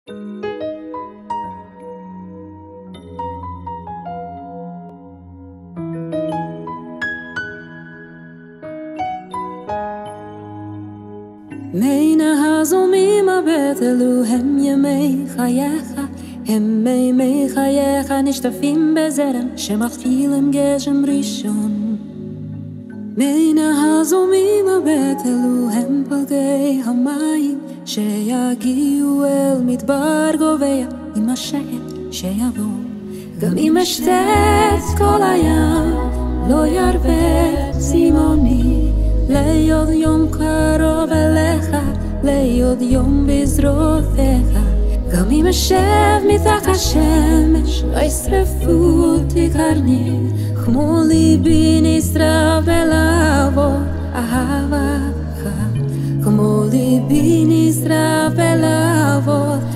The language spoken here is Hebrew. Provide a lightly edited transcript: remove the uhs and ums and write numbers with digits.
מעינה הזורמים הבט אלו הם ימי חייך, הם מימי חייך נשטפים בזרם שמתחיל עם גשם ראשון. מעינה הזורמים הבט אלו הם פלגי המים שיגיעו אל מדבר גובע עם השקט שיבוא. גם אם אשתה את כל הים לא ירבה צימוני, להיות יום קרוב אליך, להיות יום בזרועותיך. גם אם אשב מתחת השמש לא ישרפו אותי קרנית, כמו ליבי נשרף בלהבות אהבתך, כמו ליבי נשרף בלהבות